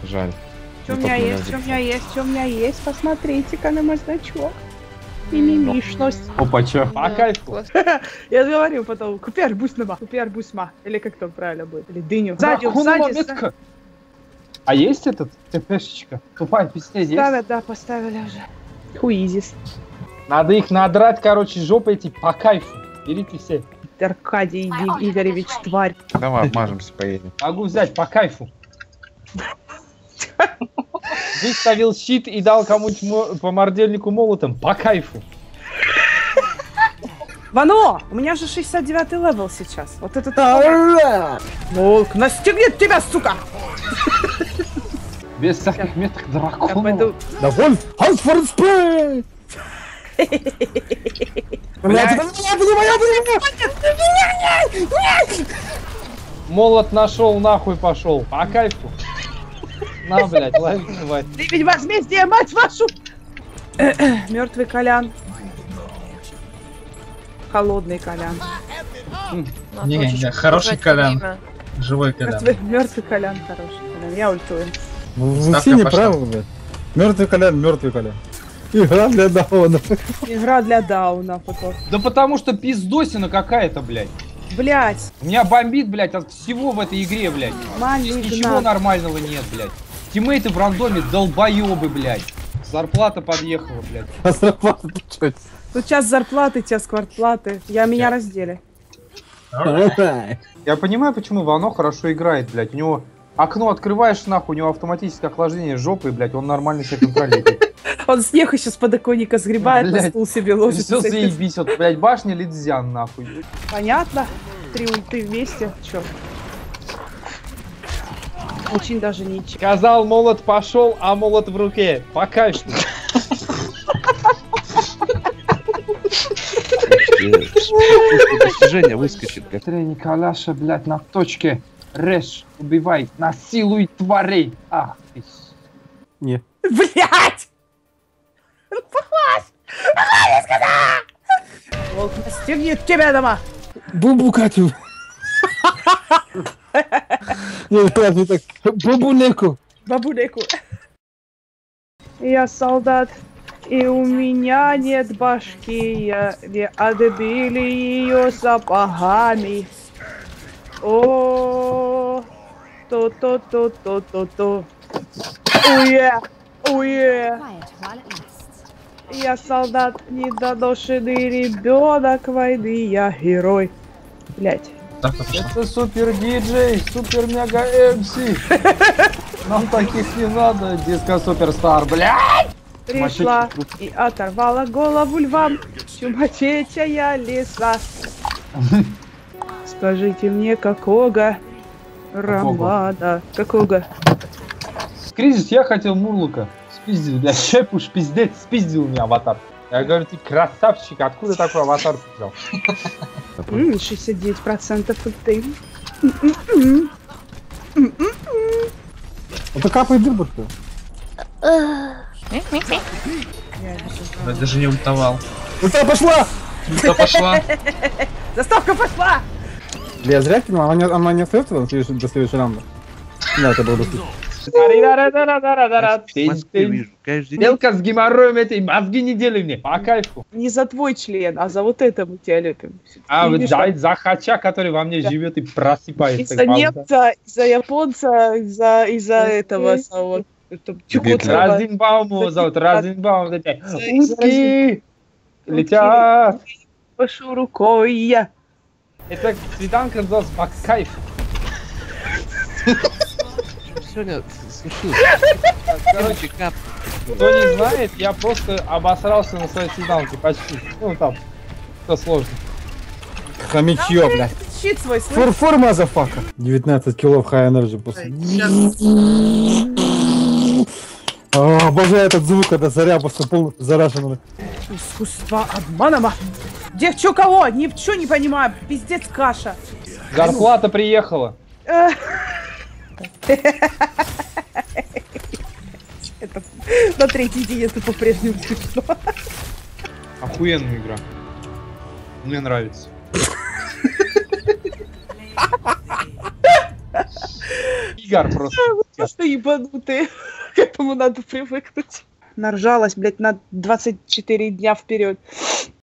Жаль. Что у меня есть, что у меня есть, что у меня есть. Посмотрите-ка на мой значок. Мимимишность. Опа, чё? По кайфу. Я говорю потом, купер бусьма, купер бусьма. Или как там правильно будет? Или дыню. Сзади, сзади. А есть этот ТПшечка? Тупая песня есть? Ставят, да, поставили уже. Хуизис. Надо их надрать, короче, жопы эти по кайфу. Берите все. Аркадий Игоревич, тварь. Давай обмажемся, поедем. Могу взять по кайфу. Выставил щит и дал кому-нибудь по мордельнику молотом. По кайфу. Вано! У меня же 69-й левел сейчас. Вот это... Волк настигнет тебя, сука! Без всяких меток дракона. Да вон! Хансфорд спрей! Молот нашел, нахуй пошел. По кайфу. На, блядь, лови, давай. Ты ведь возмездие, мать вашу! Мертвый Колян. Холодный Колян. Не, хороший Колян. Живой Колян. Мертвый Колян, хороший Колян. Я ультую. Вы все неправы, блядь. Мертвый Колян, мертвый Колян. Игра для Дауна. Игра для Дауна. Да потому что пиздосина какая-то, блядь. Блять. У меня бомбит, блядь, от всего в этой игре, блядь. Ничего нормального нет, блядь. Тиммейты в рандоме долбоебы, блядь. Зарплата подъехала, блядь. А зарплата тут что? Тут сейчас зарплаты, сейчас квартплаты. Меня раздели. Я понимаю, почему Вано хорошо играет, блядь. У него окно открываешь, нахуй, у него автоматическое охлаждение жопы, блядь, он нормально себя контролирует. Он снег еще с подоконника сгребает, на стул себе ложит. Все заебись, вот, блядь, башня Лидзян, нахуй. Понятно? 3 ульты вместе, чё? Очень даже ничего. Сказал, молот пошел, а молот в руке. По кайфу. Достижение выскочит. Николяша, блядь, на точке. Режь, убивай, насилуй тварей. Ах, ты. Не. Блять! Похвась! Волк настигнет тебя дома! Бубукатю. Не, так. Бабунеку. Бабунеку. Я солдат, и у меня нет башки. Я отбили ее сапогами. О, то. Уе, уе. Я солдат, недоношенный ребенок войны, я герой. Блять. Это супер диджей, супер мега МС. Нам таких не надо, диско суперстар, блядь! Пришла и оторвала голову львам, чумачечая леса. Скажите мне, какого романа? Какого? Кризис, я хотел Мурлока. Спиздил, блядь, щеп уж пиздец, спиздил меня аватар. Я говорю, ты красавчик, откуда такой аватар ты взял? 69% ульты. Это капает дырбушка. Я даже не ультовал. Ульта пошла! Ульта пошла. Заставка пошла! Я зря кинул, она не остается до следующего раунда. Да, это было доступно. Белка с геморроем этой, мозги не делай мне, по кайфу. Не за твой член, а за вот это мы тебя любим. А вот за хача, который во мне живет и просыпается. Из-за немца, из-за японца, из-за этого самого. Разинбауму зовут, Разинбаум. Узкие летят. Пошу рукой я. Это свиданка называлась по кайфу. Сегодня случилось. Короче, кап. Кто не знает, я просто обосрался на своей свиданке почти. Ну там, что сложно. Хомячье, блядь. Щит свой, слышь. Фур-фур, мазафака. 19 килов high energy после. Обожаю этот звук, когда заря просто полностью заражена. Искусство обмана. Где чё кого? Ничего не понимаю. Пиздец каша. Зарплата приехала. Это на третий день это по-прежнему смешно. Охуенная игра. Мне нравится. Игорь просто. Просто ебанутые. К этому надо привыкнуть. Наржалась, блядь, на 24 дня вперед.